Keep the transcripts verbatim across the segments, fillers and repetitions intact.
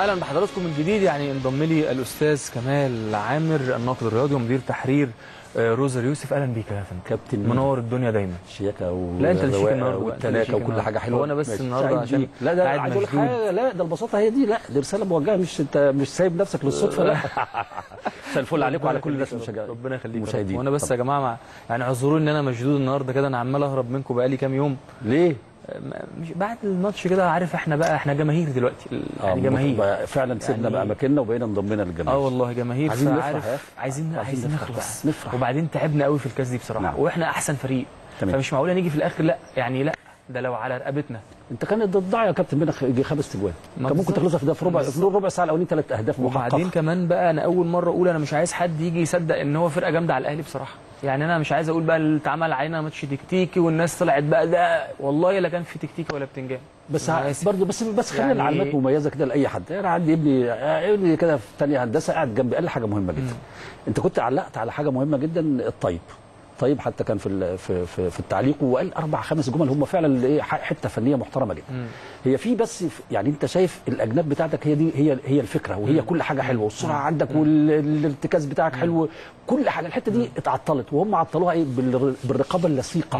اهلا بحضراتكم من جديد. يعني انضم لي الاستاذ كمال عامر الناقد الرياضي ومدير تحرير روزر يوسف. اهلا بيك يا فندم. كابتن منور الدنيا دايما. شياكه و لا انت اللي شيك النهارده والتلاكه وكل حاجه حلوه. وانا بس النهارده عشان لا ده عايز اقول لك حاجه، لا ده البساطه هي دي، لا دي رساله موجهه، مش انت مش سايب نفسك للصدفه. لا مساء الفل عليكم وعلى كل الناس المشجعين. ربنا يخليك المشاهدين. وانا بس يا جماعه مع يعني اعذروني ان انا مشدود النهارده كده، انا عمال اهرب منكم بقالي كام يوم. ليه؟ مش بعد الماتش كده، عارف احنا بقى احنا جماهير دلوقتي يعني جماهير فعلا سيبنا يعني اماكننا وبقينا انضمينا للجماهير. اه والله جماهير. عايزين نفرح، عايزين عايزين نخلص نفرح. وبعدين تعبنا قوي في الكاس دي بصراحه. نعم. واحنا احسن فريق. تمام. فمش معقوله نيجي في الاخر لا يعني لا ده لو على رقبتنا. انت كان ضدع يا كابتن بينا يجي خمس تجوان، كان ممكن تخلصها في ده في ربع في ربع ساعه الاولانيه ثلاث اهداف محققه. وبعدين كمان بقى انا اول مره اقول انا مش عايز حد يجي يصدق ان هو فرقه جامده على الاهلي بصراحه. يعني انا مش عايز اقول بقى اللي اتعمل علينا ماتش تكتيكي والناس طلعت بقى ده والله لا كان في تكتيكي ولا بتنجان. بس برضه بس بس خلينا يعني العلامات مميزه كده لاي حد. انا عندي ابني ابني كده في ثانيه هندسه قاعد جنبي قال لي حاجه مهمه جدا. مم. انت كنت علقت على حاجه مهمه جدا، الطيب. طيب حتى كان في في في, في التعليق وقال اربع خمس جمل هم فعلا ايه حته فنيه محترمه جدا. مم. هي في بس يعني انت شايف الاجناب بتاعتك هي دي هي هي الفكره وهي مم. كل حاجه حلوه والسرعه مم. عندك والارتكاز بتاعك مم. حلو، كل حاجه. الحته دي اتعطلت وهم عطلوها ايه بالرقابه اللصيقه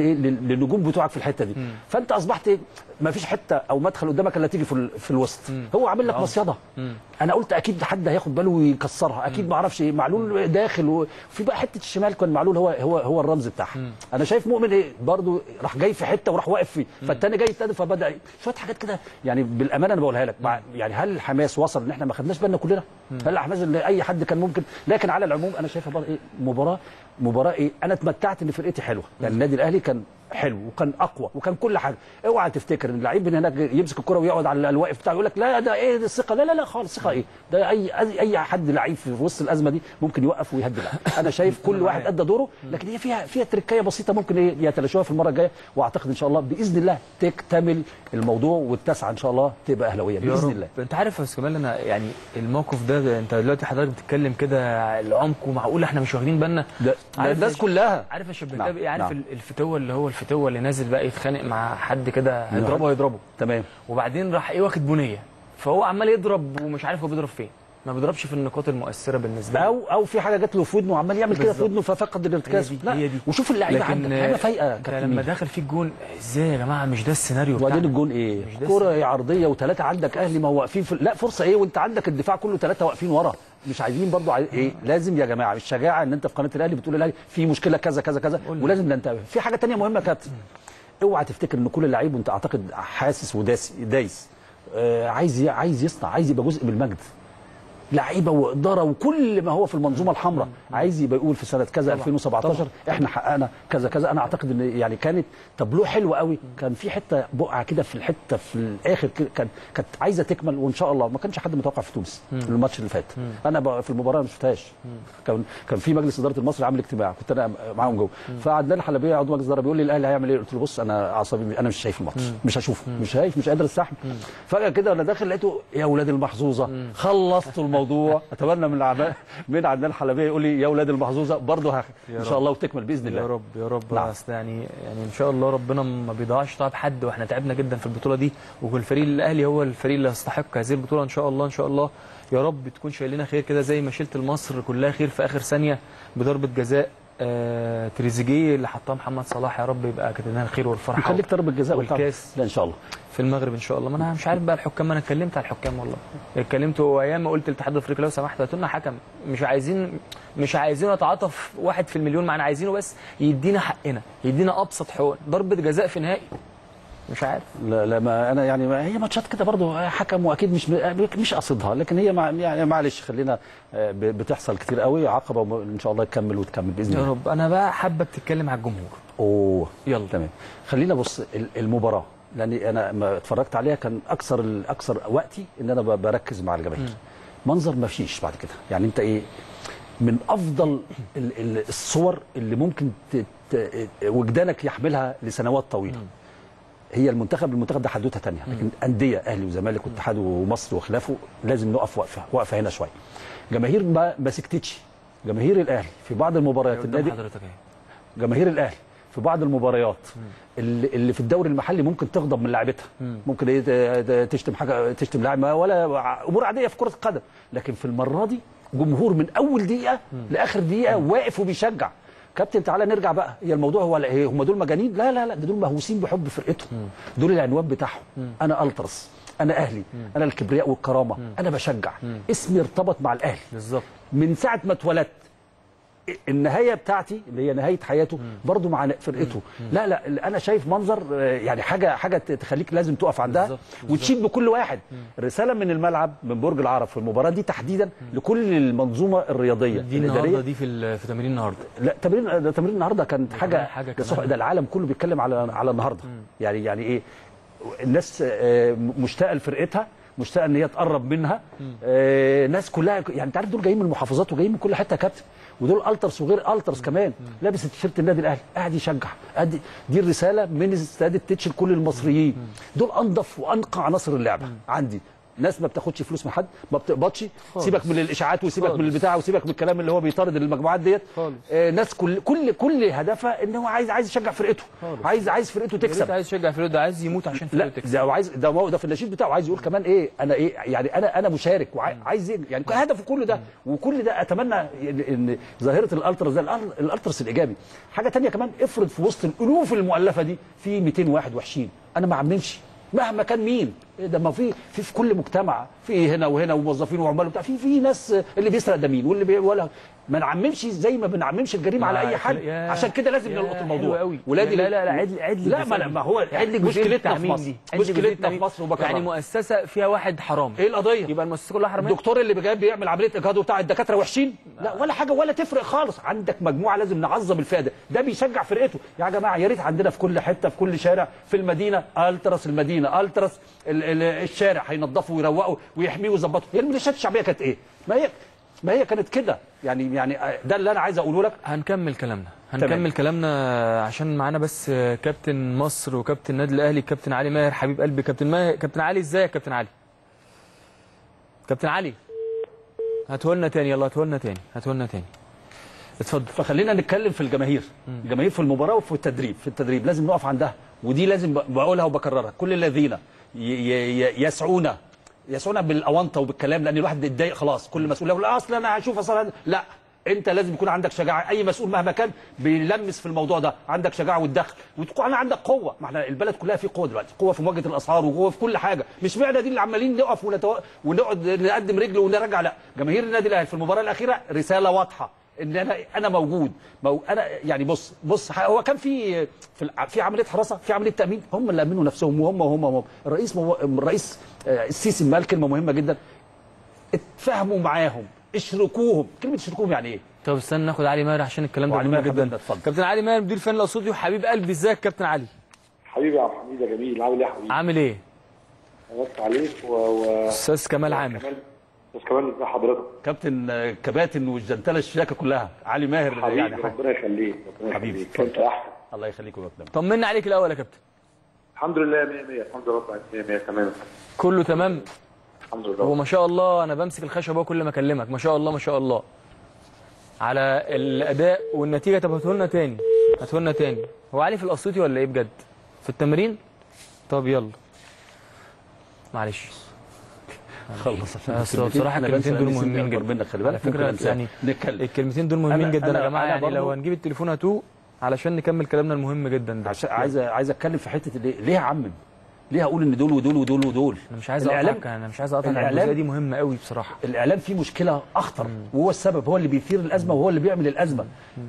للنجوم بتوعك في الحته دي. مم. فانت اصبحت ما فيش حته او مدخل قدامك الا تيجي في في الوسط. مم. هو عامل لك مصيده. انا قلت اكيد حد هياخد باله ويكسرها، اكيد ما اعرفش ايه معلول داخل وفي بقى حته الشمال كان معلول هو هو هو الرمز بتاعها. انا شايف مؤمن ايه برضو راح جاي في حته وراح واقف فيه، فالتاني جاي يتقدم فبدا شويه حاجات كده. يعني بالامانه انا بقولها لك، يعني هل الحماس وصل ان احنا ما خدناش بالنا كلنا؟ هل الحماس اللي اي حد كان ممكن؟ لكن على العموم انا شايفها برضه ايه مباراه مباراه ايه انا اتمتعت ان فرقتي حلوه. يعني النادي الاهلي كان حلو وكان اقوى وكان كل حاجه. اوعى تفتكر ان اللعيب من هناك يمسك الكره ويقعد على الواقف بتاعه يقول لك لا ده ايه الثقه، لا لا لا خالص. ثقه ايه ده؟ اي اي حد لعيب في وسط الازمه دي ممكن يوقف ويهدي اللعب. انا شايف كل واحد ادى دوره، لكن هي فيها فيها تركايه بسيطه ممكن ايه يتلاشوها في المره الجايه، واعتقد ان شاء الله باذن الله تكتمل الموضوع والتسعه ان شاء الله تبقى اهلاويه باذن الله. انت عارف يا استاذ كمال انا يعني الموقف ده انت دلوقتي حضرتك بتتكلم كده العمق ومعقول احنا مش واخدين بالنا. الناس كلها عارف يا شباب عارف نعم. الفتوه اللي هو الفتوه اللي نازل بقى يتخانق مع حد كده هيضربه هيضربه تمام، وبعدين راح ايه واخد بنيه فهو عمال يضرب ومش عارف هو بيضرب فين، ما بيضربش في النقاط المؤثره بالنسبه له، او او في حاجه جت له في ودنه وعمال يعمل كده في ودنه ففقد الارتكاز. لا هي دي. وشوف اللعيبه عندك لعيبه فايقه. لما دخل فيه الجون ازاي يا جماعه مش ده السيناريو بتاعنا. وبعدين الجون ايه؟ كره عرضيه وثلاثه عندك اهلي ما واقفين في... لا فرصه ايه وانت عندك الدفاع كله ثلاثه واقفين ورا. مش عايزين برضو عايز ايه لازم يا جماعه الشجاعه ان انت في قناه الاهلي بتقول الاهلي في مشكله كذا كذا كذا ولازم ننتبه. في حاجه ثانيه مهمه كابتن، اوعى تفتكر ان كل لعيب وانت اعتقد حاسس وداس دايس آه عايز عايز يصنع، عايز يبقى جزء من المجد. لعيبه واداره وكل ما هو في المنظومه الحمراء عايز يبقى يقول في سنه كذا ألفين وسبعتاشر طبعا. احنا حققنا كذا كذا. انا اعتقد ان يعني كانت تابلوه حلو قوي، كان في حته بقعه كده في الحته في الاخر كان كانت عايزه تكمل وان شاء الله. ما كانش حد متوقع في تونس الماتش اللي فات. انا في المباراه ما شفتهاش. كان كان في مجلس اداره المصري عامل اجتماع كنت انا معاهم جوه، فعدنان الحلبيه عضو مجلس الاداره بيقول لي الاهلي هيعمل ايه؟ قلت له بص انا اعصابي انا مش شايف الماتش، مش هشوفه، مش شايف، مش قادر استحمل. فجاه كده وانا داخل لقيته يا اولاد المحظوظه خلصتوا الموضوع. اتمنى من العمال من عدنان الحلبيه يقول لي يا اولاد المحظوظه برضه ان شاء الله وتكمل باذن الله. يا رب يا رب. نعم. اصل يعني يعني ان شاء الله ربنا ما بيضيعش تعب حد، واحنا تعبنا جدا في البطوله دي، والفريق الاهلي هو الفريق اللي يستحق هذه البطوله ان شاء الله. ان شاء الله يا رب تكون شايل لنا خير كده زي ما شلت مصر كلها خير في اخر ثانيه بضربه جزاء آه تريزيجيه اللي حطها محمد صلاح. يا رب يبقى كده لنا الخير والفرحه. خليك ضربه جزاء والكاس لا ان شاء الله في المغرب ان شاء الله. ما انا مش عارف بقى الحكام، انا اتكلمت على الحكام والله اتكلمت ايام ما قلت الاتحاد الافريقي لو سمحت هاتوا لنا حكم، مش عايزين مش عايزين نتعاطف واحد في المليون معانا، عايزينه بس يدينا حقنا، يدينا ابسط حقوق. ضربه جزاء في نهائي مش عارف. لا لا ما انا يعني ما هي ماتشات كده برضه حكم واكيد مش مش قصدها، لكن هي مع يعني معلش خلينا بتحصل كتير قوي عقبه ان شاء الله تكمل وتكمل باذن الله يا رب. انا بقى حابك تتكلم على الجمهور. اوه يلا تمام. خلينا بص المباراه لان انا ما اتفرجت عليها كان اكثر اكثر وقتي ان انا بركز مع الجماهير. منظر ما فيش بعد كده. يعني انت ايه من افضل الصور اللي ممكن وجدانك يحملها لسنوات طويله. هي المنتخب المنتخب ده حدوته ثانيه، لكن انديه اهلي وزمالك واتحاد ومصر وخلافه لازم نقف وقفه وقفه هنا شويه. جماهير ما ما سكتتش. جماهير الاهلي في بعض المباريات النادي حضرتك جماهير الاهلي في بعض المباريات اللي, اللي في الدوري المحلي ممكن تغضب من لاعبتها، ممكن ايه تشتم حاجه، تشتم لاعب، ولا امور عاديه في كره القدم. لكن في المره دي جمهور من اول دقيقه لاخر دقيقه واقف وبيشجع. كابتن تعالى نرجع بقى، هي الموضوع هو هم دول مجانين؟ لا لا لا، ده دول مهووسين بحب فرقتهم، دول العنوان بتاعهم. انا التراس، انا اهلي، انا الكبرياء والكرامه، انا بشجع، اسمي ارتبط مع الاهلي بالظبط من ساعه ما اتولدت. النهايه بتاعتي اللي هي نهايه حياته برضو مع فرقته. لا لا، انا شايف منظر يعني حاجه حاجه تخليك لازم تقف عندها بالزبط. وتشيد بكل واحد. رساله من الملعب من برج العرب في المباراه دي تحديدا لكل المنظومه الرياضيه دي النهارده دي في في تمرين النهارده. لا تمرين تمرين النهارده كانت حاجه حاجه ده, ده العالم كله بيتكلم على على النهارده. يعني يعني ايه، الناس مشتاقه لفرقتها، مشتاقه ان هي تقرب منها. آه ناس كلها يعني انت عارف دول جايين من المحافظات وجايين من كل حته يا كابتن، ودول الترس وغير الترس كمان، لابس تيشيرت النادي الاهلي قاعد يشجع. دي, دي الرساله من استاد التتش لكل المصريين. دول انظف وانقى عناصر اللعبه عندي. ناس ما بتاخدش فلوس من حد، ما بتقبضش، سيبك من الاشاعات وسيبك خالص. من البتاع وسيبك من الكلام اللي هو بيطارد المجموعات ديت. آه ناس كل كل كل هدفها ان هو عايز عايز يشجع فرقته، خالص. عايز عايز فرقته تكسب، عايز يشجع فرقته، ده عايز يموت عشان فرقته تكسب. ده عايز ده هو ده في النشيد بتاعه، عايز يقول كمان ايه، انا ايه يعني انا انا مشارك وعايز يعني هدفه كل ده. وكل ده اتمنى ان ظاهره الالتراس ده الالتراس الايجابي. حاجه ثانيه كمان، افرض في وسط الالوف المؤلفه دي في مئتين واحد وحشين، انا ما عممش مهما كان مين. إيه ده، ما في في في كل مجتمع في هنا وهنا وموظفين وعمال وبتاع، في في ناس اللي بيسرق ده مين واللي بي ولا ما نعممش زي ما بنعممش الجريمه على اي حد. عشان كده لازم نلقط الموضوع. ولادي لا لا لا عدل عدل لا ما, ما هو عدل مشكلتنا في مصر، مشكلتنا في مصر وبكرر. يعني مؤسسه فيها واحد حرام، ايه القضيه؟ يبقى المؤسسه كلها حراميه. الدكتور اللي جاي بيعمل عمليه اجهاض وبتاع، الدكاتره وحشين؟ لا ولا حاجه ولا تفرق خالص. عندك مجموعه لازم نعظم الفئه ده، ده بيشجع فرقته. يا جماعه يا ريت عندنا في كل حته في كل شارع في المدينه التراس، المدينه التراس، الشارع هينظفوا ويروقوا ويحميه ويظبطوا. هي الميليشيات الشعبيه كانت ايه؟ ما هي ما هي كانت كده. يعني يعني ده اللي انا عايز اقوله لك. هنكمل كلامنا هنكمل تمام. كلامنا عشان معانا بس كابتن مصر وكابتن النادي الاهلي كابتن علي ماهر حبيب قلبي. كابتن ماهر، كابتن علي ازيك يا كابتن علي؟ كابتن علي هاته لنا تاني، يلا هاته لنا تاني هاته لنا تاني اتفضل. فخلينا نتكلم في الجماهير. م. الجماهير في المباراه وفي التدريب. في التدريب لازم نقف عندها، ودي لازم بقولها وبكررها. كل الذين يسعون يسعون بالاونطه وبالكلام، لان الواحد اتضايق خلاص. كل مسؤول يقول اصل انا هشوف اصلا، لا انت لازم يكون عندك شجاعه. اي مسؤول مهما كان بيلمس في الموضوع ده، عندك شجاعه والدخل، وتكون عندك قوه. ما احنا البلد كلها في قوه دلوقتي، قوه في مواجهه الاسعار وقوه في كل حاجه. مش معنى دي اللي عمالين نقف ونتو... ونقعد نقدم رجل ونرجع. لا، جماهير النادي الاهلي في المباراه الاخيره رساله واضحه ان انا انا موجود. مو انا يعني بص بص هو كان في في, في عمليه حراسه، في عمليه تامين، هم اللي امنوا نفسهم وهم وهم, وهم. الرئيس مو... الرئيس السيسي قال كلمه مهمه جدا، اتفاهموا معاهم، اشركوهم. كلمه اشركوهم يعني ايه؟ طب استنى ناخد علي ماهر عشان الكلام ده مهم جدا. كابتن علي ماهر مدير فني الاسيوطي وحبيب قلبي، ازيك كابتن علي؟ حبيبي يا عبد الحميد يا جميل، عامل ايه يا حبيبي؟ عامل ايه؟ بس عليك و, و... استاذ كمال عامر. استاذ كمال ازي حضرتك؟ كابتن كباتن والجنتله الشياكه كلها. علي ماهر حبيبي يعني ربنا يخليك حبيبي، انت احسن. الله يخليك يا كابتن. طمنا عليك الاول يا كابتن. الحمد لله مية مية، الحمد لله مية مية تمام. كله تمام الحمد لله. هو ما شاء الله انا بمسك الخشبه كل ما اكلمك، ما شاء الله ما شاء الله على الاداء والنتيجه. طب هاتوا لنا تاني هاتوا لنا تاني. هو علي في الاسيوطي ولا ايه بجد؟ في التمرين؟ طب يلا معلش خلص. بصراحه الكلمتين دول مهمين جدا. خلي بالك فكره يعني الكلمتين دول مهمين جدا يا جماعه. يعني لو هنجيب التليفون هاتوه علشان نكمل كلامنا المهم جدا ده. عايز عايز اتكلم في حته ليه ليه اعمم؟ ليه اقول ان دول ودول ودول ودول؟ انا مش عايز اقطعك، انا مش عايز اقطعك. الجزئيه دي مهمه قوي بصراحه. الاعلام فيه مشكله اخطر، وهو السبب، هو اللي بيثير الازمه وهو اللي بيعمل الازمه.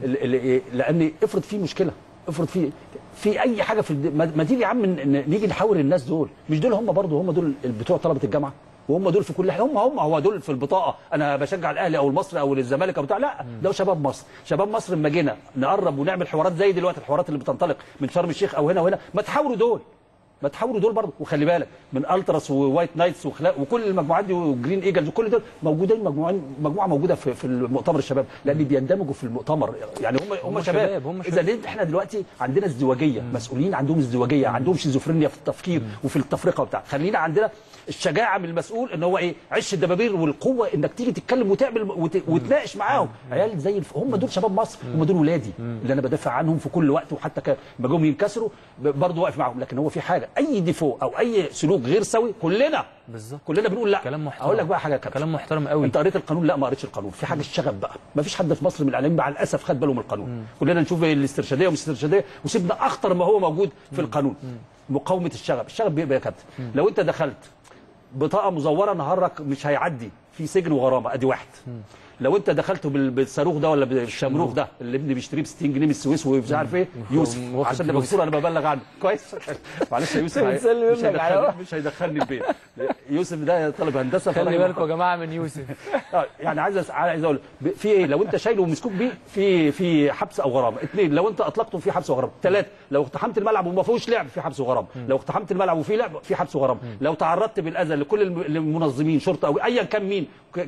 لان افرض فيه مشكله، افرض في في اي حاجه في ما تيجي يا عم نيجي نحاور الناس دول. مش دول هم برضه هم دول بتوع طلبه الجامعه، وهم دول في كل حاجه. هم هم هو دول في البطاقه انا بشجع الاهلي او المصري او الزمالك او بتاع. لا، ده شباب مصر. شباب مصر لما جينا نقرب ونعمل حوارات زي دلوقتي الحوارات اللي بتنطلق من شرم الشيخ او هنا وهنا، ما تحاوروا دول. ما تحاولوا دول برضه. وخلي بالك من التراس ووايت نايتس وكل المجموعات دي وجرين ايجلز وكل دول موجودين، مجموعه مجموعه موجوده في في المؤتمر الشباب، لان بيندمجوا في المؤتمر، يعني هم هم شباب, شباب. اذا احنا دلوقتي عندنا ازدواجيه، مسؤولين عندهم ازدواجيه، عندهم شيزوفرينيا في التفكير مم. وفي التفرقه وبتاع. خلينا عندنا الشجاعه من المسؤول ان هو ايه، عش الدبابير، والقوه انك تيجي تتكلم وتعمل وت... وتناقش معاهم. عيال زي الف... هم دول شباب مصر، هم دول ولادي اللي انا بدافع عنهم في كل وقت، وحتى ك... ما جم ينكسروا برضه واقف معاهم. لكن هو في حاجه، اي ديفو او اي سلوك غير سوي كلنا بالظبط كلنا بنقول لا. كلام محترم. اقول لك بقى حاجه كده، كلام محترم قوي. انت قريت القانون؟ لا ما قريتش القانون. في حاجه الشغب بقى، ما فيش حد في مصر من الاعلاميين مع الاسف خد باله من القانون. مم. كلنا نشوف الاسترشاديه ومش الاسترشاديه، وسيبنا اخطر ما هو موجود في القانون. مم. مقاومه الشغب. الشغب بيبقى يا كابتن لو انت دخلت بطاقه مزوره نهارك مش هيعدي، في سجن وغرامه، ادي واحد. مم. لو انت دخلته بالصاروخ ده ولا بالشمروخ ده اللي ابني بيشتريه ب ستين جنيه من السويس ومش عارف ايه، يوسف عشان نبقى بصوره انا ببلغ عنه كويس. معلش يا يوسف مش هيدخلني مش هيدخلني البيت. يوسف ده طالب هندسه، خلي بالكم يا جماعه من يوسف. يعني عايز عايز اقول في ايه، لو انت شايله ومسكوك بيه في في حبس او غرامه. اثنين، لو انت اطلقته في حبس وغرامه. ثلاثه، لو اقتحمت الملعب وما فيهوش لعب في حبس وغرامه. لو اقتحمت الملعب وفيه لعب في حبس وغرامه. لو تعرضت بالاذى لكل المنظمين شرطه او ايا كان مين،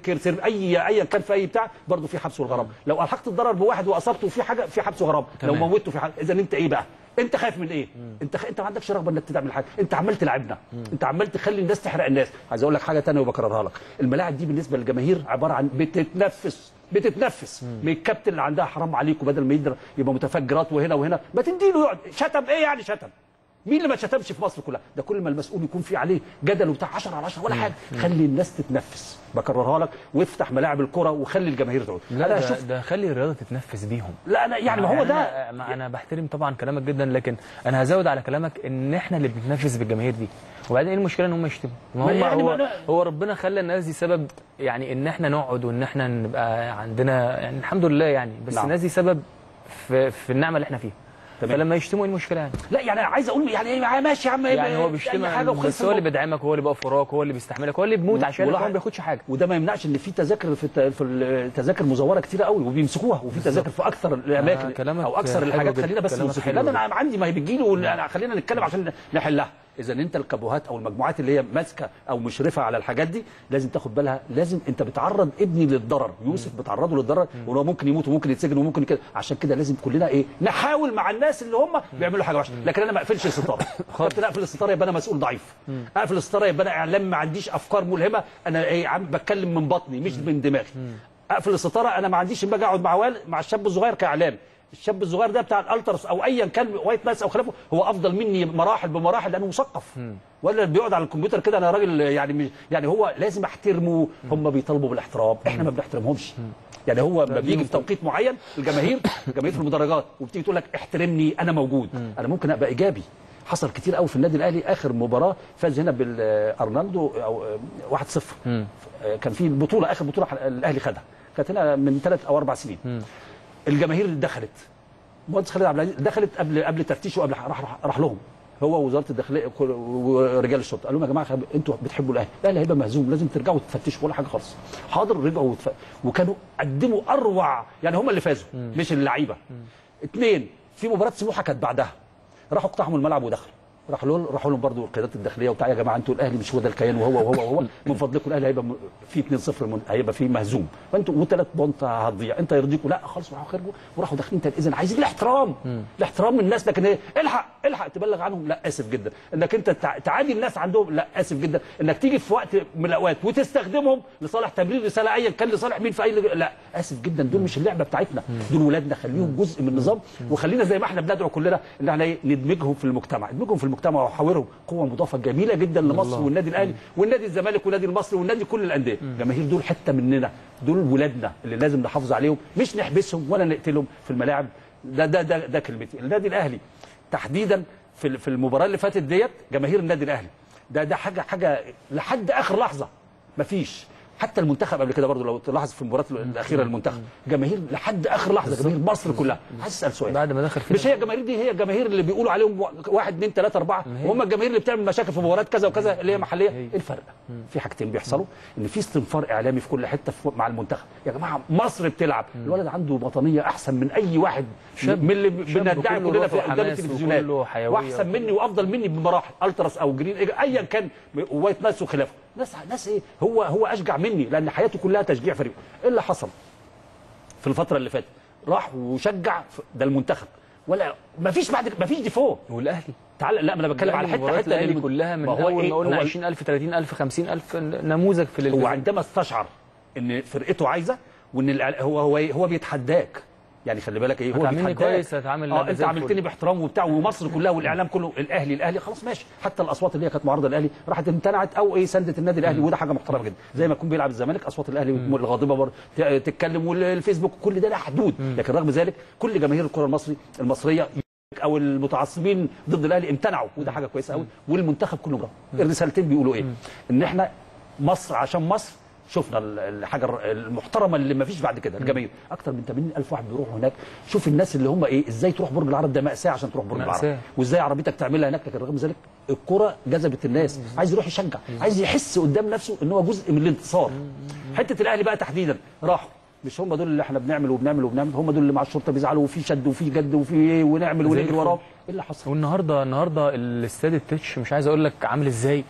اي ايا كان في اي بتاع، برضه في حبس والغرامه. لو الحقت الضرر بواحد واصبته في حاجه في حبس وغرامه. لو موتته في حاجه. اذا انت ايه بقى؟ انت خايف من ايه؟ مم. انت خ... انت ما عندكش رغبه انك تعمل حاجه، انت عمال تلعبنا، مم. انت عمال تخلي الناس تحرق الناس. عايز اقول لك حاجه ثانيه وبكررها لك، الملاعب دي بالنسبه للجماهير عباره عن بتتنفس بتتنفس مم. من الكابتن اللي عندها حرام عليكم، بدل ما يقدر يبقى متفجرات وهنا وهنا، ما تديله يقعد. شتم ايه يعني شتم؟ مين اللي ما شتمش في مصر كلها؟ ده كل ما المسؤول يكون في عليه جدل وبتاع عشرة على عشرة ولا حاجه. خلي الناس تتنفس، بكررها لك، وافتح ملاعب الكره وخلي الجماهير تعود. لا ده, شوف ده خلي الرياضه تتنفس بيهم. لا انا يعني ما هو ده أنا, ما انا بحترم طبعا كلامك جدا، لكن انا هزود على كلامك ان احنا اللي بنتنفس بالجماهير دي. وبعدين ايه المشكله ان هم يشتموا؟ ما هم يعني هو, هو ربنا خلى الناس دي سبب، يعني ان احنا نقعد وان احنا نبقى عندنا يعني الحمد لله يعني، بس نعم. الناس دي سبب في, في النعمه اللي احنا فيها. تمام. فلما يشتموا ايه المشكله يعني؟ لا يعني عايز اقول يعني ماشي يا عم، يعني هو بيشتمك بس هو اللي بيدعمك، هو اللي بيقف وراك، هو اللي بيستحملك، هو اللي بيموت عشانك، هو ما بياخدش حاجه. وده ما يمنعش ان في تذاكر في في التذاكر مزوره كتير قوي وبيمسكوها، وفي تذاكر في اكثر الاماكن آه او اكثر الحاجات. خلينا بس لا انا عندي ما هي بتجي له، خلينا نتكلم عشان نحلها. اذا انت الكابوهات او المجموعات اللي هي ماسكه او مشرفه على الحاجات دي لازم تاخد بالها، لازم انت بتعرض ابني للضرر، يوسف بتعرضه للضرر، وهو ممكن يموت وممكن يتسجن وممكن كده. عشان كده لازم كلنا ايه، نحاول مع الناس اللي هم بيعملوا حاجه وحشه. لكن انا ما اقفلش الستاره. كابتن اقفل الستاره يبقى انا مسؤول ضعيف، اقفل الستاره يبقى انا اعلام ما عنديش افكار ملهمه، انا ايه عم بتكلم من بطني مش من دماغي. اقفل الستاره انا ما عنديش باجي اقعد مع والد مع الشاب الصغير كاعلام. الشاب الصغير ده بتاع الالترس او ايا كان وايت نايتس او خلافه، هو افضل مني مراحل بمراحل لانه مثقف، ولا بيقعد على الكمبيوتر كده انا راجل يعني. يعني هو لازم احترمه، هم بيطالبوا بالاحترام، احنا ما بنحترمهمش. يعني هو لما بيجي في توقيت معين الجماهير الجماهير في المدرجات وبتيجي تقول لك احترمني انا موجود، انا ممكن ابقى ايجابي. حصل كتير قوي في النادي الاهلي، اخر مباراه فاز هنا بالارنالدو او واحد صفر، كان في البطوله اخر بطوله الاهلي خدها، كانت هنا من ثلاث او اربع سنين. الجماهير اللي دخلت، مهندس خالد عبد العزيز دخلت قبل قبل تفتيش وقبل راح راح لهم هو ووزاره الداخليه ورجال الشرطه، قال لهم يا جماعه انتوا بتحبوا الاهلي، الاهلي هيبقى مهزوم لازم ترجعوا تفتشوا ولا حاجه خالص. حاضر، رجعوا وتف... وكانوا قدموا اروع، يعني هم اللي فازوا مش اللعيبه. اثنين، في مباراه سموحه كانت بعدها راحوا اقتحموا الملعب ودخلوا، راحوا لهم راحوا لهم برضه القيادات الداخليه وبتاع، يا جماعه انتوا الاهلي مش هو ده الكيان، وهو وهو وهو من فضلكم الاهلي هيبقى في اتنين صفر، هيبقى في مهزوم، فانتوا وثلاث بونت هتضيع، انت يرضيكوا؟ لا خالص، راحوا خرجوا وراحوا داخلين تاني. اذا عايزين الاحترام، الاحترام من الناس، لكن ايه الحق الحق تبلغ عنهم، لا اسف جدا. انك انت تعادي الناس عندهم، لا اسف جدا. انك تيجي في وقت من الاوقات وتستخدمهم لصالح تبرير رساله ايا كان، لصالح مين في اي، لا اسف جدا. دول مش اللعبه بتاعتنا، دول ولادنا، خليهم جزء من النظام، وخلينا زي ما احنا بندعو كلنا ان احنا ايه ندمجهم في المجتمع، ندمجهم في المجتمع وحاورهم قوه مضافه جميله جدا لمصر والنادي الاهلي والنادي الزمالك والنادي المصري والنادي كل الانديه. الجماهير دول حته مننا، دول ولادنا اللي لازم نحافظ عليهم، مش نحبسهم ولا نقتلهم في الملاعب. ده ده ده, ده كلمتي. النادي الاهلي تحديدا في في المباراه اللي فاتت ديت، جماهير النادي الاهلي ده ده حاجه حاجه لحد اخر لحظه مفيش حتى المنتخب قبل كده برضه لو تلاحظ في المباراه الاخيره للمنتخب جماهير لحد اخر لحظه، جماهير مصر كلها. عايز اسال سؤال بعد ما دخل مش هي الجماهير دي هي الجماهير اللي بيقولوا عليهم واحد اثنين ثلاثه اربعه وهم الجماهير اللي بتعمل مشاكل في مباريات كذا وكذا اللي هي محليه؟ ايه الفرق؟ في حاجتين بيحصلوا، ان في استنفار اعلامي في كل حته مع المنتخب. يا جماعه مصر بتلعب، الولد عنده وطنيه احسن من اي واحد من اللي بندعي كلنا في قدام التلفزيونات، واحسن مني وافضل مني بمراحل، التراس او جرين ايا كان وايت ناس وخلافه. ناس ناس ايه هو هو اشجع مني لان حياته كلها تشجيع فريقه. ايه اللي حصل في الفتره اللي فاتت؟ راح وشجع ده المنتخب ولا ما فيش بعد ما فيش ديفو. والاهلي تعال لا ما انا بتكلم على حته حته الاهلي كلها من اول ما قلنا عشرين ألف ثلاثين ألف خمسين ألف نموذج في الالتزام. هو عندما استشعر ان فرقته عايزه وان هو هو هو بيتحداك، يعني خلي بالك ايه هو بيتحداك كويس هتعامل اه انت عاملتني باحترام وبتاع ومصر كلها والاعلام كله الاهلي الاهلي خلاص ماشي. حتى الاصوات اللي هي كانت معارضه الاهلي راحت امتنعت او ايه سندت النادي الاهلي، وده حاجه محترمه جدا. زي ما يكون بيلعب الزمالك اصوات الاهلي الغاضبه برضه تتكلم والفيسبوك كل ده له حدود. لكن رغم ذلك كل جماهير الكره المصري المصريه او المتعصبين ضد الاهلي امتنعوا، وده حاجه كويسه قوي. والمنتخب كله برافو. الرسالتين بيقولوا ايه؟ ان احنا مصر عشان مصر شفنا الحاجه المحترمه اللي ما فيش بعد كده. الجماهير اكتر من ثمانين ألف واحد بيروحوا هناك. شوف الناس اللي هم ايه ازاي تروح برج العرب، ده مأساة عشان تروح برج العرب، وازاي عربيتك تعملها هناك. لكن رغم ذلك الكره جذبت الناس، عايز يروح يشجع، عايز يحس قدام نفسه ان هو جزء من الانتصار. حته الاهلي بقى تحديدا راحوا، مش هم دول اللي احنا بنعمل وبنعمل وبنعمل، هم دول اللي مع الشرطه بيزعلوا وفي شد وفي جد وفي ايه ونعمل ونجري وراهم. ايه اللي حصل؟ والنهارده النهارده الاستاد التتش مش عايز اقول لك عامل ازاي،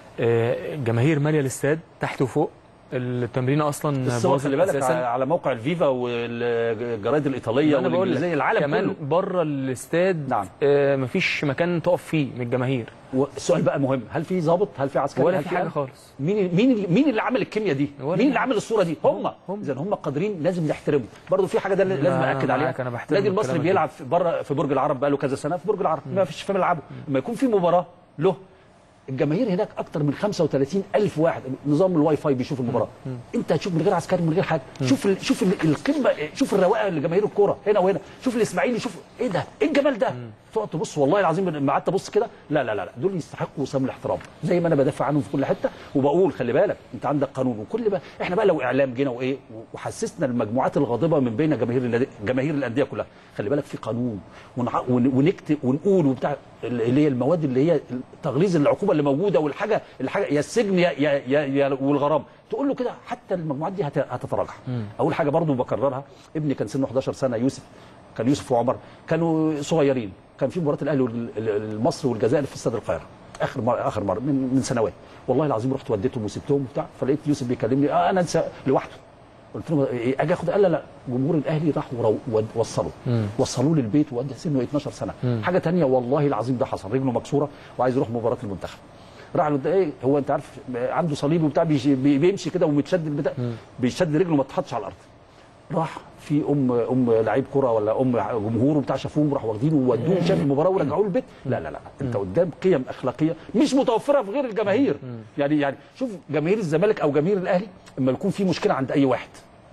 جماهير ماليه الاستاد تحت وفوق. التمرين اصلا باظت خلي بالك على موقع الفيفا والجرايد الايطاليه والانجليزيه العالم كمان كله. بره الاستاد نعم. آه مفيش مكان تقف فيه من الجماهير. والسؤال بقى مهم، هل في ضابط؟ هل في عسكري؟ ولا في حاجه خالص. مين مين مين اللي عمل الكيمياء دي؟ مين اللي عمل الصوره دي؟ هم اذا هم قادرين لازم نحترمهم. برضه في حاجه ده لازم ااكد عليها. النادي المصري بيلعب بره في برج العرب بقى له كذا سنه في برج العرب، ما فيش في ملعبه. لما يكون في مباراه له الجماهير هناك اكتر من خمسة وثلاثين ألف واحد، نظام الواي فاي بيشوف المباراه. انت هتشوف من غير عسكري من غير حاجه. شوف ال... شوف ال... القمه، شوف الرواقه لجماهير الكوره هنا وهنا. شوف الاسماعيلي، شوف ايه ده؟ ايه الجمال ده؟ تقعد تبص والله العظيم لما قعدت ابص كده لا لا لا دول يستحقوا وسام الاحترام، زي ما انا بدافع عنهم في كل حته وبقول خلي بالك انت عندك قانون وكل بقى. احنا بقى لو اعلام جينا وايه وحسسنا المجموعات الغاضبه من بين جماهير جماهير الانديه كلها، خلي بالك في قانون ونع... ونكتب ونقول وبتاع اللي هي المواد اللي هي تغليظ العقوبه اللي موجوده والحاجه الحاجه يا السجن يا يا, يا, يا والغرامه. تقول له كده حتى المجموعات دي هتتراجع. اول حاجه برضو بكررها، ابني كان سنه إحدى عشر سنه، يوسف كان يوسف وعمر كانوا صغيرين، كان في مباراه الاهلي والمصري والجزائر في استاد القاهره اخر مره اخر مره من, من سنوات. والله العظيم رحت وديتهم وسبتهم وبتاع، فلقيت يوسف بيكلمني آه انا انسى لوحده. قلت له إيه اجي اخد؟ قال لا لا جمهور الاهلي راح وصلوا وصلوه للبيت وودى سنه اثناشر سنه. مم. حاجه ثانيه والله العظيم ده حصل، رجله مكسوره وعايز يروح مباراه المنتخب. راح له ايه هو انت عارف عنده صليب وبتاع بيمشي كده ومتشد البتاع بيشد رجله ما تحطش على الارض. راح في ام ام لعيب كره ولا ام جمهور وبتاع شافوه راح واخدينه وودوه شاف المباراه ورجعوه البيت. لا لا لا انت قدام قيم اخلاقيه مش متوفره في غير الجماهير. يعني يعني شوف جماهير الزمالك او جماهير الاهلي اما يكون في مشكله عند اي واحد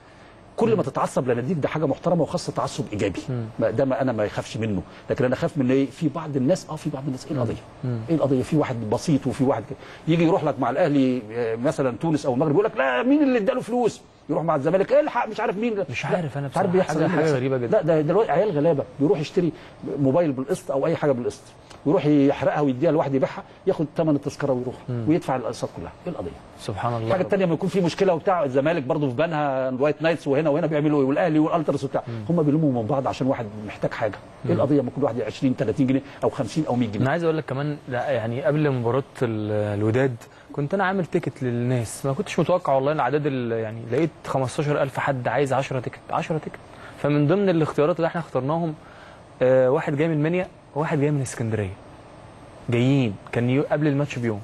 كل ما تتعصب لناديك ده حاجه محترمه وخاصه تعصب ايجابي. ده ما انا ما يخافش منه، لكن انا اخاف من ايه؟ في بعض الناس اه في بعض الناس ايه القضيه؟ ايه القضيه؟ في واحد بسيط وفي واحد يجي يروح لك مع الاهلي مثلا تونس او المغرب يقول لك لا مين اللي اداله فلوس؟ يروح مع الزمالك الحق مش عارف مين. مش عارف انا بصراحه بيحصل حاجه, حاجة غريبه جدا. لا ده دلوقتي عيال غلابه بيروح يشتري موبايل بالقسط او اي حاجه بالقسط ويروح يحرقها ويديها لواحد يبيعها ياخد ثمن التذكره ويروح مم. ويدفع الاقساط كلها. ايه القضيه؟ سبحان الله. الحاجه الثانيه لما يكون في مشكله وبتاع الزمالك برضه في بنها الوايت نايتس وهنا وهنا بيعملوا ايه والاهلي والالترس وبتاع هم بيلموا من بعض عشان واحد محتاج حاجه. مم. ايه القضيه؟ ما كل واحد عشرين ثلاثين جنيه او خمسين او مية جنيه. انا عايز اقول لك كمان لا يعني قبل مباراه الوداد كنت انا عامل تيكت للناس، ما كنتش متوقع والله العدد يعني لقيت خمستاشر ألف حد عايز عشرة تيكت عشرة تيكت. فمن ضمن الاختيارات اللي احنا اخترناهم آه واحد جاي من المنيا وواحد جاي من اسكندريه. جايين كان قبل الماتش بيوم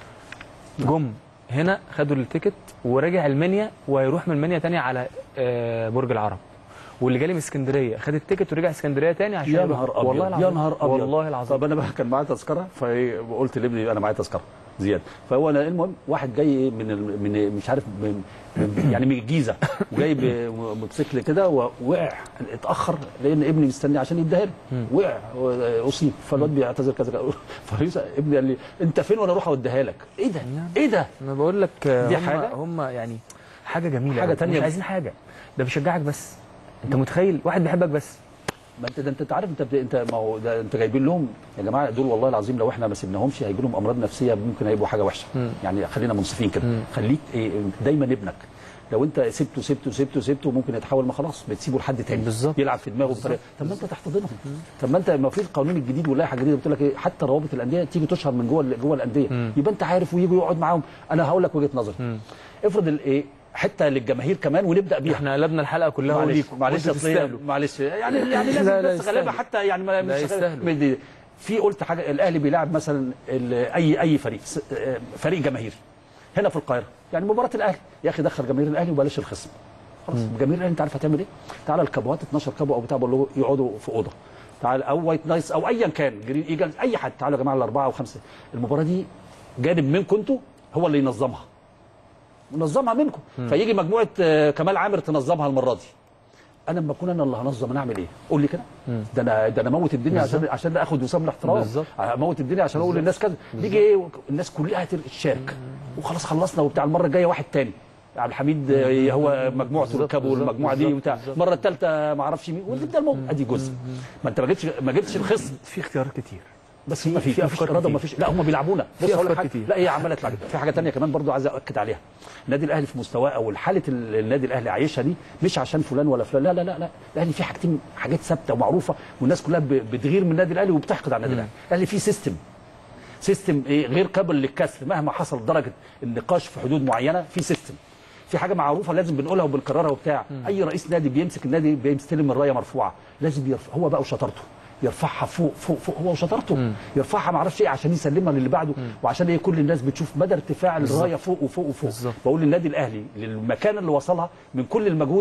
جم هنا خدوا التيكت ورجع المنيا وهيروح من المنيا تاني على آه برج العرب. واللي جالي من اسكندريه خد التيكت ورجع اسكندريه تاني عشان يا نهار ابيض والله العظيم. يا نهار ابيض والله العظيم. طب انا بقى كان معايا تذكره فقلت لابني انا معايا تذكره زياده. فهو انا المهم واحد جاي من من مش عارف من يعني من الجيزه وجاي بموتوسيكل كده ووقع اتاخر لان ابني مستني عشان يديها لي وقع اصيب فالواد بيعتذر كذا فيوسف ابني قال لي انت فين وانا اروح اوديها لك. ايه ده؟ ايه ده؟ انا بقول لك دي هم حاجه هم يعني حاجه جميله حاجه ثانيه مش عايزين حاجه، ده بيشجعك بس. انت متخيل واحد بيحبك بس؟ ما انت ده انت عارف انت انت ما هو ده انت جايبين لهم يا جماعه دول والله العظيم لو احنا ما سيبناهمش هيجي لهم امراض نفسيه ممكن هيبقوا حاجه وحشه. م. يعني خلينا منصفين كده، خليك ايه دايما ابنك لو انت سبته سبته سبته سبته ممكن يتحول، ما خلاص بتسيبه لحد تاني بالظبط يلعب في دماغه بطريقه. طب ما انت تحتضنهم، طب ما انت ما في القانون الجديد واللائحه الجديده بتقول لك ايه، حتى روابط الانديه تيجي تشهر من جوه جوه الانديه، يبقى انت عارف ويجوا يقعد معاهم. انا هقول لك وجهه نظري، افرض الايه حته للجماهير كمان ونبدا بيها. احنا قلبنا الحلقه كلها وليكم، معلش معلش يعني يعني لازم بس غلابه حتى يعني ما مش في قلت حاجه. الاهلي بيلعب مثلا اي اي فريق فريق جماهيري هنا في القاهره، يعني مباراه الاهلي يا اخي دخل جماهير الاهلي وبلاش الخصم خلاص. جماهير الاهلي انت عارف هتعمل ايه؟ تعالى الكابوات اتناشر كابو او بتاع بقول يقعدوا في اوضه، تعالى او وايت نايس او ايا كان جرين ايجلز اي حد، تعالوا يا جماعه الاربعه او خمسه المباراه دي جانب منكم انتوا هو اللي ينظمها منظمها منكم. مم. فيجي مجموعه كمال عامر تنظمها المره دي. انا لما اكون انا اللي هنظم انا اعمل ايه؟ قول لي كده. ده انا ده انا اموت الدنيا بالزبط. عشان عشان اخد وسام الاحترام، اموت الدنيا عشان اقول للناس كذا. نيجي ايه الناس كلها تشارك وخلاص خلصنا وبتاع. المره الجايه واحد تاني عبد الحميد هو مجموعته ركبوا المجموعه دي وبتاع، المره الثالثه ما اعرفش مين وتبدا الموضوع. ادي جزء ما انت ما جبتش ما جبتش الخصم. في اختيارات كتير بس ما في في افكار اراده وما فيش. لا هم بيلعبونا. بص اقول لك لا هي عماله تلعب. في حاجه ثانيه كمان برضو عايز اؤكد عليها. النادي الاهلي في مستواه او حاله النادي الاهلي عايشها دي مش عشان فلان ولا فلان، لا لا لا لا. الاهلي فيه حاجتين حاجات ثابته ومعروفه والناس كلها بتغير من النادي الاهلي وبتحقد على النادي الاهلي. الاهلي فيه سيستم سيستم ايه غير قابل للكسر مهما حصل درجه النقاش في حدود معينه. في سيستم في حاجه معروفه لازم بنقولها وبنكررها وبتاع. اي رئيس نادي بيمسك النادي بيستلم الرايه مرفوعه لازم يرفع هو بقى وشطارته يرفعها فوق فوق فوق هو وشطارته. مم. يرفعها ما اعرفش ايه عشان يسلمها للي بعده. مم. وعشان ايه كل الناس بتشوف مدى ارتفاع الرايه فوق وفوق وفوق. بالزبط. بقول للنادي الاهلي للمكان اللي وصلها من كل المجهود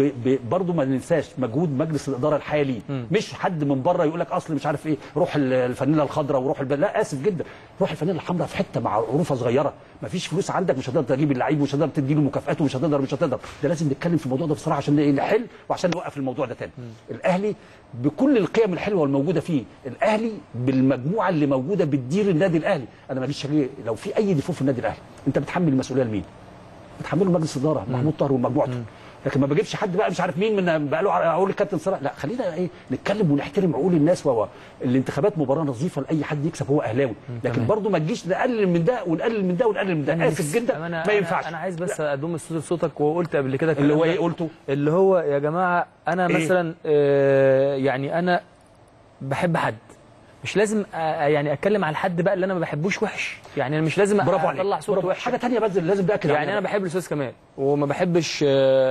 برضه ما ننساش مجهود مجلس الاداره الحالي. مم. مش حد من بره يقول لك اصل مش عارف ايه روح الفانيله الخضراء وروح الب... لا اسف جدا روح الفانيله الحمراء في حته مع غرفه صغيره ما فيش فلوس عندك مش هتقدر تجيب اللعيب ومش هتقدر تدي له مكافآت ومش هتقدر مش هتقدر. ده لازم نتكلم في الموضوع ده بصراحه عشان نحل وعشان نوقف الموضوع ده تاني. مم. الاهلي بكل القيم الحلوه الموجوده فيه، الاهلي بالمجموعه اللي موجوده بتدير النادي الاهلي. انا ما جيش لو في اي ديفو في النادي الاهلي انت بتحمل المسؤوليه لمين؟ بتحمله مجلس الاداره محمود طاهر ومجموعته. لكن ما بجيبش حد بقى مش عارف مين من بقى له اقول الكابتن صلاح. لا خلينا ايه نتكلم ونحترم عقول الناس. وهو الانتخابات مباراه نظيفه لاي حد يكسب هو اهلاوي، لكن برضه ما تجيش نقلل من ده ونقلل من ده ونقلل من ده. اسف جدا ما ينفعش. انا عايز بس اضم الصوت لصوتك وقلت قبل كده اللي هو ايه قلته اللي هو يا جماعه انا إيه؟ مثلا آه يعني انا بحب حد مش لازم يعني اتكلم على الحد بقى اللي انا ما بحبوش وحش. يعني انا مش لازم اطلع صوت وحش. حاجه ثانيه بس لازم باكد يعني عليها. انا بحب الاستاذ كمال وما بحبش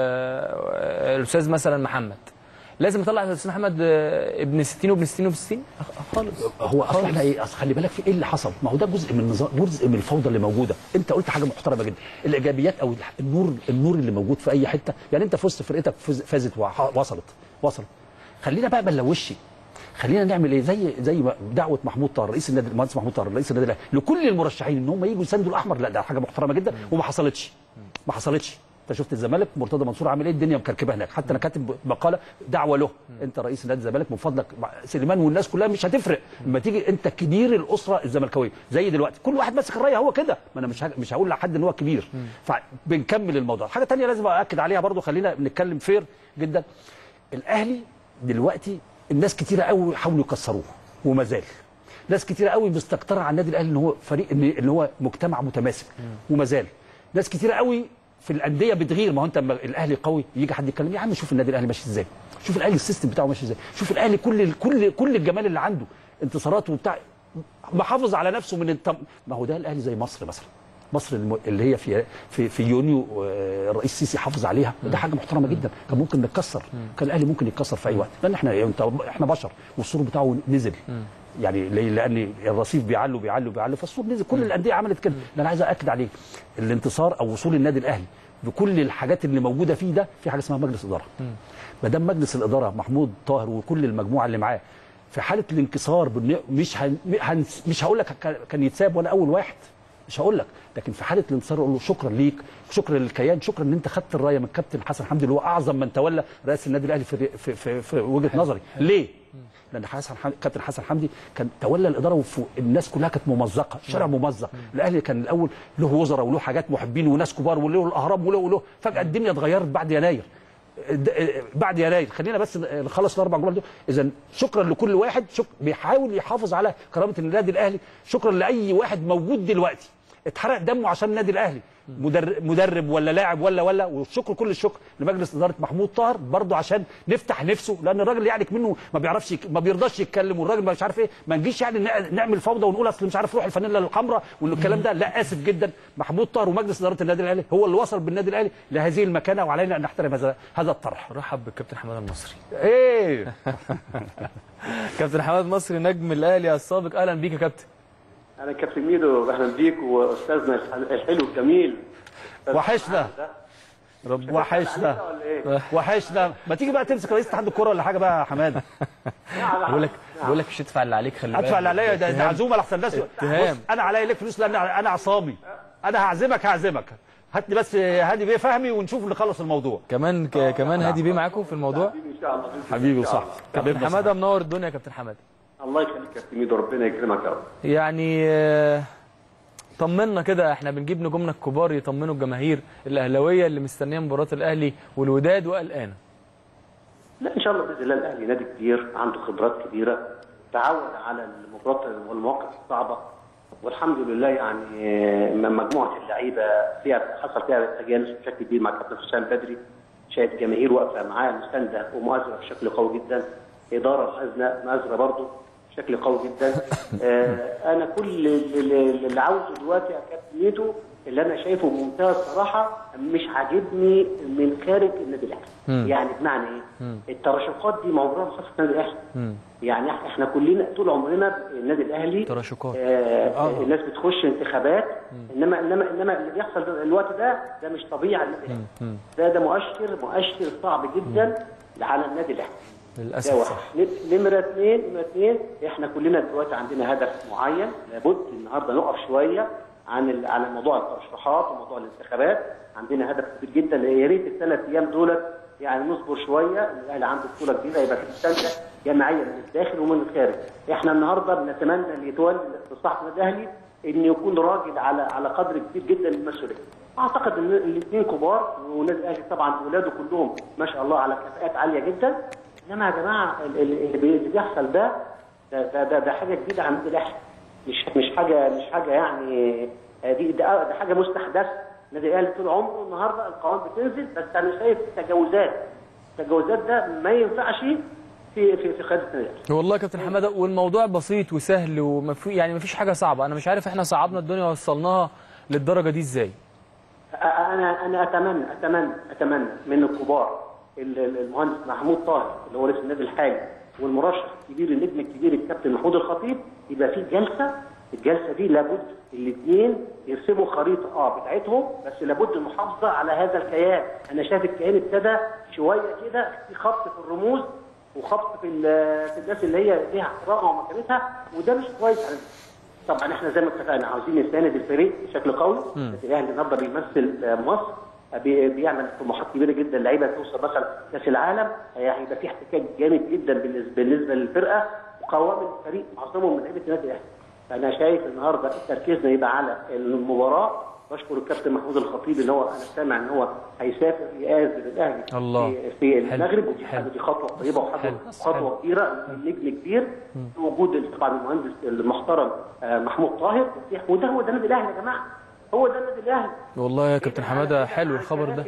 الاستاذ مثلا محمد. لازم اطلع الاستاذ محمد ابن ستين وابن ستين وابن ستين خالص. هو اصلا احنا ايه خلي بالك في ايه اللي حصل. ما هو ده جزء من النظام جزء من الفوضى اللي موجوده. انت قلت حاجه محترمه جدا. الايجابيات او النور النور اللي موجود في اي حته. يعني انت فزت فرقتك فازت وصلت وصلت خلينا بقى ما نلوش. خلينا نعمل ايه زي زي دعوه محمود طاهر رئيس النادي المهندس محمود طاهر رئيس النادي الاهلي لكل المرشحين ان هم يجوا يساندوا الاحمر. لا ده حاجه محترمه جدا وما حصلتش ما حصلتش. انت شفت الزمالك مرتضى منصور عامل ايه الدنيا مكركبه هناك. حتى انا كاتب مقاله دعوه له انت رئيس نادي الزمالك من فضلك سليمان والناس كلها مش هتفرق لما تيجي انت كبير الاسره الزملكاويه زي دلوقتي كل واحد ماسك الرايه هو كده. ما انا مش مش هقول لحد ان هو كبير. فبنكمل الموضوع. حاجه ثانيه لازم ااكد عليها برضو خلينا نتكلم فير جدا. الاهلي دلوقتي الناس كتيره قوي حاولوا يكسروه وما زال ناس كتيره قوي مستكتره على النادي الاهلي ان هو فريق ان هو مجتمع متماسك وما زال ناس كتيره قوي في الانديه بتغير. ما هو انت الاهلي قوي يجي حد يتكلم يا عم شوف النادي الاهلي ماشي ازاي. شوف الاهلي السيستم بتاعه ماشي ازاي. شوف الاهلي كل كل كل الجمال اللي عنده انتصاراته وبتاع محافظ على نفسه من التم... ما هو ده الاهلي زي مصر مثلا. مصر اللي هي في في في يونيو الرئيس السيسي حافظ عليها ده حاجه محترمه جدا. كان ممكن نتكسر كان الاهلي ممكن يتكسر في اي وقت لان احنا احنا بشر والسور بتاعه نزل. يعني لان الرصيف بيعلوا بيعلوا بيعلوا فالسور نزل. كل الانديه عملت كده. انا عايز ااكد عليه الانتصار او وصول النادي الاهلي بكل الحاجات اللي موجوده فيه ده في حاجه اسمها مجلس اداره. ما دام مجلس الاداره محمود طاهر وكل المجموعه اللي معاه في حاله الانكسار مش هن... مش هقول لك كان يتساب ولا اول واحد مش هقول لك. لكن في حاله الانتصار اقول له شكرا ليك شكرا للكيان شكرا ان انت خدت الرايه من كابتن حسن حمدي اللي هو اعظم من تولى رئاسه النادي الاهلي في في في, في وجهه نظري. ليه؟ لان حسن حمدي كابتن حسن حمدي كان تولى الاداره والناس كلها كانت ممزقه، الشارع ممزق. الاهلي كان الاول له وزراء وله حاجات محبين وناس كبار وله الاهرام وله وله فجاه الدنيا اتغيرت بعد يناير. بعد يناير خلينا بس نخلص الاربع جمل دول. اذا شكرا لكل واحد شك... بيحاول يحافظ على كرامه النادي الاهلي، شكرا لاي واحد موجود دلوقتي اتحرق دمه عشان النادي الاهلي، مدرب, مدرب ولا لاعب ولا ولا والشكر كل الشكر لمجلس اداره محمود طاهر برضه عشان نفتح نفسه، لان الراجل يعني منه ما بيعرفش ما بيرضاش يتكلم، والراجل مش عارف ايه، ما نجيش يعني نعمل فوضى ونقول اصل مش عارف روح الفانيلا الحمراء والكلام ده. لا اسف جدا، محمود طاهر ومجلس اداره النادي الاهلي هو اللي وصل بالنادي الاهلي لهذه المكانه، وعلينا ان نحترم هذا هذا الطرح. رحب بالكابتن حماده المصري. ايه كابتن حماده المصري نجم الاهلي السابق، اهلا بيك يا كابتن. انا كابتن ميدو، اهلا بيك واستاذنا الحلو الجميل. وحشنا رب وحشنا وحشنا. ما تيجي بقى تمسك رئيس اتحاد الكوره ولا حاجه بقى يا حماده. بقول لك بقول لك مش تدفع اللي عليك، خلي بالك. ادفع اللي عليا، ده, ده عزومه لاحسن الناس. بص انا عليا لك فلوس لان انا عصامي، انا هعزمك هعزمك هات لي بس هادي بيه فهمي ونشوف نخلص الموضوع. كمان ك... كمان هادي بيه معاكم في الموضوع. حبيبي وصاحبي كابتن حماده منور الدنيا يا كابتن حماده. الله يخليك يا كابتن ميدو، ربنا يكرمك يا رب. يعني طمنا كده، احنا بنجيب نجومنا الكبار يطمنوا الجماهير الاهلاويه اللي مستنيه مباراه الاهلي والوداد وقلقانه. لا ان شاء الله باذن الله، الاهلي نادي كبير عنده خبرات كبيره، تعود على المباريات والمواقف الصعبه، والحمد لله يعني مجموعه اللعيبه فيها حصل فيها تجانس بشكل كبير مع كابتن حسام بدري، شايف جماهير واقفه معاه مسانده ومؤازره بشكل قوي جدا، اداره مؤازره برضه بشكل قوي جدا. آه انا كل اللي عاوزه دلوقتي يا كابتن ميدو، اللي انا شايفه بمنتهى الصراحه مش عاجبني من خارج النادي الاهلي. يعني بمعنى ايه؟ التراشقات دي موضوع خاص بالنادي الاهلي. يعني احنا كلنا طول عمرنا النادي الاهلي تراشقات، آه آه. الناس بتخش انتخابات، انما انما انما اللي بيحصل الوقت ده ده مش طبيعي على النادي الاهلي. ده ده مؤشر مؤشر صعب جدا على النادي الاهلي للاسف. صح. نمره اثنين نمره اثنين احنا كلنا دلوقتي عندنا هدف معين، لابد النهارده نقف شويه عن على موضوع الترشحات وموضوع الانتخابات. عندنا هدف كبير جدا، يا ريت الثلاث ايام دولت يعني نصبر شويه، الاهلي عنده بطوله كبيره، يبقى في مسانده جماعيه من الداخل ومن الخارج. احنا النهارده بنتمنى ان يتولى مصلحه النادي الاهلي ان يكون راجل على على قدر كبير جدا من المسؤوليه. اعتقد ان الاثنين كبار، والنادي الاهلي طبعا اولاده كلهم ما شاء الله على كفاءات عاليه جدا، انما يا جماعه اللي بيحصل ده ده ده, ده حاجه جديده عن النادي الاهلي، مش مش حاجه مش حاجه يعني دي ده, ده حاجه مستحدثه. النادي الاهلي طول عمره النهارده القوائم بتنزل، بس انا شايف تجاوزات التجاوزات ده ما ينفعش في في في قياده النادي الاهلي. والله يا كابتن حماده، والموضوع بسيط وسهل وما في يعني ما فيش حاجه صعبه. انا مش عارف احنا صعبنا الدنيا ووصلناها للدرجه دي ازاي. انا انا اتمنى اتمنى اتمنى من الكبار، المهندس محمود طاهر اللي هو رئيس النادي الحالي، والمرشح الكبير النجم الكبير الكابتن محمود الخطيب، يبقى في جلسه، الجلسه دي لابد الاثنين يرسموا خريطه اه بتاعتهم، بس لابد المحافظه على هذا الكيان. انا شايف الكيان ابتدى شويه كده في خبط في الرموز وخبط في في الناس اللي هي ليها احترامها ومكانتها، وده مش كويس. طبعا احنا زي ما اتفقنا عاوزين نساند الفريق بشكل قوي. الاهلي النهارده بيمثل مصر، بيعمل طموحات كبيره جدا، لعيبه توصل مثلا كاس العالم، هيبقى في احتكاك جامد جدا بالنسبه بالنسبه للفرقه، وقوام الفريق معظمهم من لعيبه النادي الاهلي. فانا شايف النهارده تركيزنا يبقى على المباراه. بشكر الكابتن محمود الخطيب اللي هو انا سامع ان هو هيسافر يآزر الاهلي الله. في, في المغرب، ودي حاجه دي خطوه طيبه وخطوه كبيره، نجم كبير، وجود طبعا المهندس المحترم محمود طاهر، وده هو ده النادي الاهلي يا جماعه، هو ده النادي الاهلي. والله يا كابتن حماده حلو الخبر ده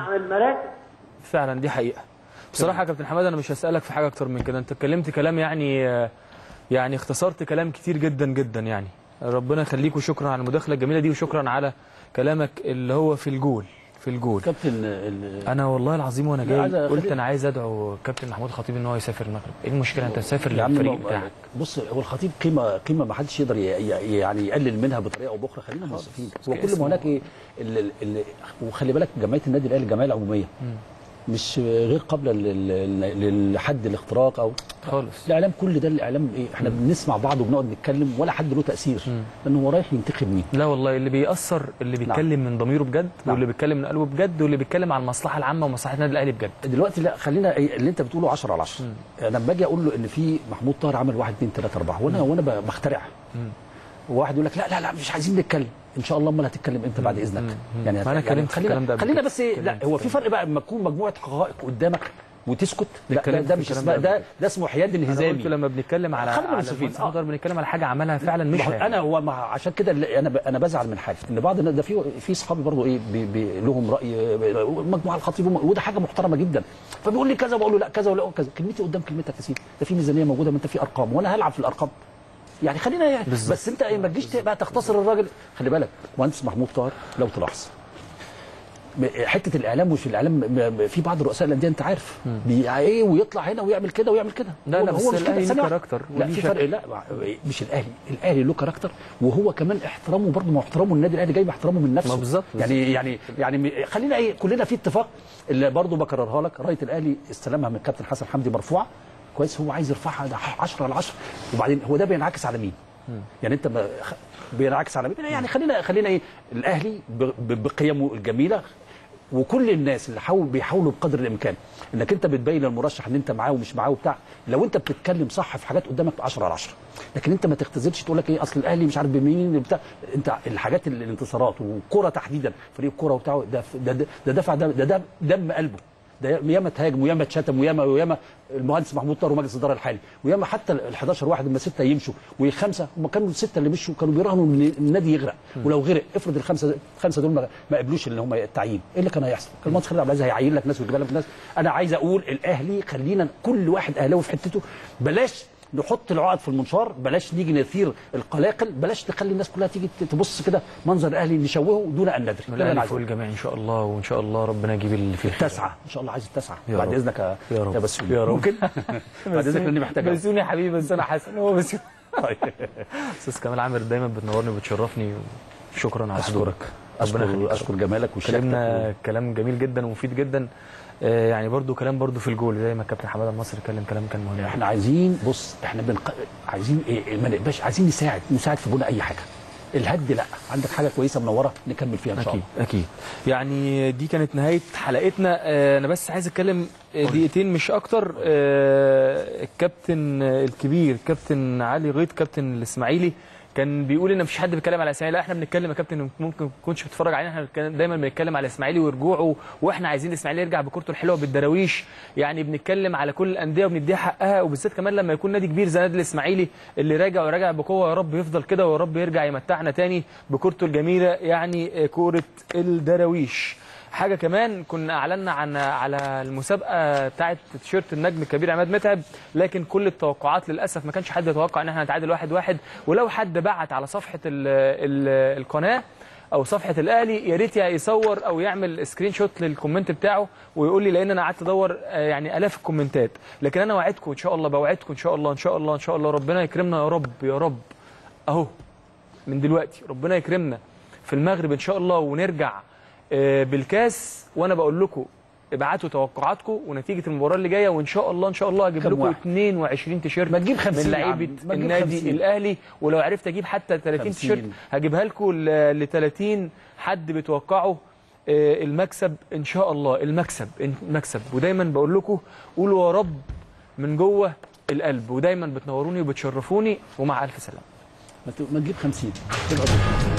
فعلا، دي حقيقه. بصراحه يا كابتن حماده انا مش هسالك في حاجه اكتر من كده، انت اتكلمت كلام يعني يعني اختصرت كلام كتير جدا جدا، يعني ربنا يخليك، وشكرا على المداخله الجميله دي، وشكرا على كلامك اللي هو في الجول في الجول. كابتن انا والله العظيم وانا جاي قلت انا عايز ادعو كابتن محمود الخطيب ان هو يسافر المغرب. ايه المشكله انت تسافر للفريق بتاعك؟ بص، هو الخطيب قيمه قيمه ما حدش يقدر يعني يقلل منها بطريقه او باخرى، خلينا منصفين. هو كل ما هناك ايه اللي وخلي بالك جمعيه النادي الاهلي الجمعيه العموميه مش غير قابله لحد الاختراق او خالص. الاعلام كل ده الاعلام ايه، احنا بنسمع بعض وبنقعد نتكلم ولا حد له تاثير، لان هو رايح ينتخب مين؟ لا والله اللي بيأثر اللي بيتكلم نعم. من ضميره بجد، نعم. واللي بيتكلم من قلبه بجد، واللي بيتكلم على المصلحه العامه ومصلحه النادي الاهلي بجد. دلوقتي لا خلينا اللي انت بتقوله عشرة على عشرة. انا لما باجي اقول له ان في محمود طاهر عمل واحد اتنين تلاته اربعه وانا وانا بخترع، وواحد يقول لك لا لا لا مش عايزين نتكلم، ان شاء الله امال هتتكلم امتى بعد اذنك؟ مم. يعني انا كلمت خلينا خلينا, خلينا بس ايه، لا هو في فرق بقى لما تكون مجموعه حقائق قدامك وتسكت، لا ده, ده مش اسمه، ده ده اسمه حياد الهزامي. انا قلت لما بنتكلم على على نقدر بنتكلم على حاجه عملها فعلا مش انا هو مع عشان كده انا انا بزعل من حاجه ان بعض ده في في اصحابي برضه ايه بي بي لهم راي مجموعه الخطيب وده حاجه محترمه جدا، فبيقول لي كذا بقول له لا كذا ولا كذا، كلمتي قدام كلمتك يا سيدي، ده في ميزانيه موجوده، ما انت في ارقام وانا هلعب في الارقام يعني خلينا يعني بالزبط. بس انت ما تجيش بقى تختصر الراجل. خلي بالك مهندس محمود طاهر لو تلاحظ حته الاعلام ومش الاعلام، في بعض رؤساء الانديه انت عارف ايه ويطلع هنا ويعمل كده ويعمل كده. لا لا هو مش كده، له كاركتر. لا في فرق، لا مش الاهلي، الاهلي له كاركتر، وهو كمان احترامه برضه، ما احترامه النادي الاهلي جاي باحترامه من نفسه بالظبط. يعني يعني يعني خلينا ايه كلنا في اتفاق اللي برضه بكررها لك، رايه الاهلي استلمها من الكابتن حسن حمدي مرفوعه كويس، هو عايز يرفعها عشرة على عشرة، وبعدين هو ده بينعكس على مين؟ يعني انت بينعكس على مين؟ يعني خلينا خلينا ايه الاهلي بقيمه الجميله وكل الناس اللي حاول بيحاولوا بقدر الامكان انك انت بتبين للمرشح ان انت معاه ومش معاه وبتاع، لو انت بتتكلم صح في حاجات قدامك عشرة على عشرة، لكن انت ما تختزلش تقول لك ايه اصل الاهلي مش عارف بمين بتاع، انت الحاجات الانتصارات والكره تحديدا فريق الكره وبتاعه ده ده ده دفع ده ده دم قلبه، ده ياما تهاجم وياما اتشتم وياما وياما المهندس محمود طاهر ومجلس الاداره الحالي، وياما حتى ال حداشر واحد لما سته يمشوا وخمسه، هم كانوا السته اللي مشوا كانوا بيراهنوا ان النادي يغرق، ولو غرق افرض الخمسه الخمسه دول ما قبلوش اللي هم التعيين، ايه اللي كان هيحصل؟ كان المهندس خالد عبد العزيز هيعين لك ناس ويجيب لك ناس. انا عايز اقول الاهلي خلينا كل واحد اهلاوي في حتته، بلاش نحط العقد في المنشار، بلاش نيجي نثير القلاقل، بلاش تخلي الناس كلها تيجي تبص كده منظر الاهلي نشوهه دون ان ندري. الاهلي فوق الجميع ان شاء الله، وان شاء الله ربنا يجيب اللي فيه الخير. التسعه ان شاء الله، عايز التسعه بعد اذنك يا رب يا بسيوني. يا رب ممكن بعد اذنك لاني محتاج بسيوني يا حبيبي، بس انا حاسس ان هو بسيوني. استاذ كمال عامر دايما بتنورني وبتشرفني، وشكرا على حضورك. اشكر اشكر جمالك وشكلك. كلامنا كلام جميل جدا ومفيد جدا، يعني برضو كلام برضو في الجول زي ما الكابتن حماده النصر اتكلم كلام كان مهم. احنا عايزين بص احنا بنق... عايزين ايه ما نبقاش عايزين نساعد نساعد في بناء اي حاجه. الهد لا، عندك حاجه كويسه منوره نكمل فيها ان شاء الله. اكيد اكيد. يعني دي كانت نهايه حلقتنا. انا بس عايز اتكلم دقيقتين مش اكتر. الكابتن الكبير كابتن علي غيط كابتن الاسماعيلي كان بيقول ان مفيش حد بيتكلم على الاسماعيلي. لا احنا بنتكلم يا كابتن، ممكن ما تكونش بتتفرج علينا، احنا دايما بنتكلم على الاسماعيلي ورجوعه، واحنا عايزين الاسماعيلي يرجع بكورته الحلوه بالدراويش. يعني بنتكلم على كل الانديه وبنديها حقها، وبالذات كمان لما يكون نادي كبير زي نادي الاسماعيلي اللي راجع وراجع بقوه، يا رب يفضل كده ويا رب يرجع يمتعنا تاني بكورته الجميله، يعني كوره الدراويش. حاجه كمان كنا اعلنا عن على المسابقه بتاعه تيشيرت النجم الكبير عماد متعب، لكن كل التوقعات للاسف ما كانش حد يتوقع ان احنا هنتعادل واحد واحد. ولو حد بعت على صفحه ال ال القناه او صفحه الاهلي يا ريت يصور او يعمل سكرين شوت للكومنت بتاعه ويقول لي، لان انا قعدت ادور يعني الاف الكومنتات. لكن انا وعدكم ان شاء الله، بوعدكم ان شاء الله ان شاء الله ان شاء الله ربنا يكرمنا يا رب يا رب. اهو من دلوقتي ربنا يكرمنا في المغرب ان شاء الله ونرجع بالكاس، وانا بقول لكم ابعتوا توقعاتكم ونتيجه المباراه اللي جايه، وان شاء الله ان شاء الله هجيب لكم اتنين وعشرين تيشيرت ما تجيب خمسين من لعيبه النادي الاهلي، ولو عرفت اجيب حتى ثلاثين تيشيرت هجيبها لكم ل ثلاثين حد بتوقعوا المكسب ان شاء الله. المكسب المكسب ودايما بقول لكم قولوا يا رب من جوه القلب، ودايما بتنوروني وبتشرفوني، ومع الف سلامه. ما تجيب خمسين